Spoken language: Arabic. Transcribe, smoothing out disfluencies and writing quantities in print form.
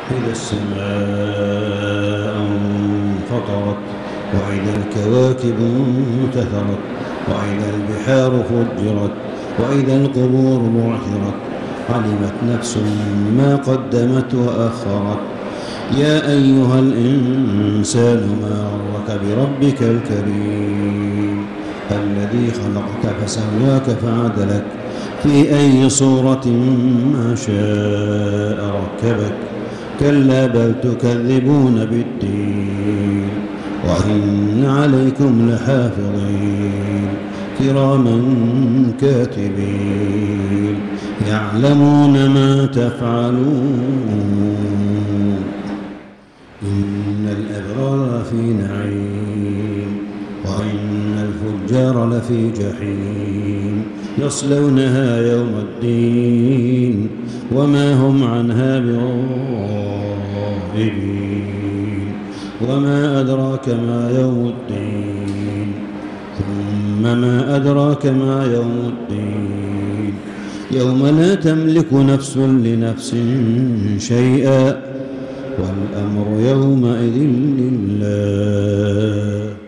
إذا السماء انفطرت وإذا الكواكب انتثرت وإذا البحار فجرت وإذا القبور بعثرت علمت نفس ما قدمت وأخرت يا أيها الإنسان ما غرك بربك الكريم الذي خلقك فسواك فعدلك في أي صورة ما شاء ركبك كلا بل تكذبون بالدين وإن عليكم لحافظين كراما كاتبين يعلمون ما تفعلون إن الأبرار لفي نعيم وإن الفجار لفي جحيم يصلونها يوم الدين وما هم عنها بغائبين وما أدراك ما يوم الدين ثم ما أدراك ما يوم الدين يوم لا تملك نفس لنفس شيئا والأمر يومئذ لله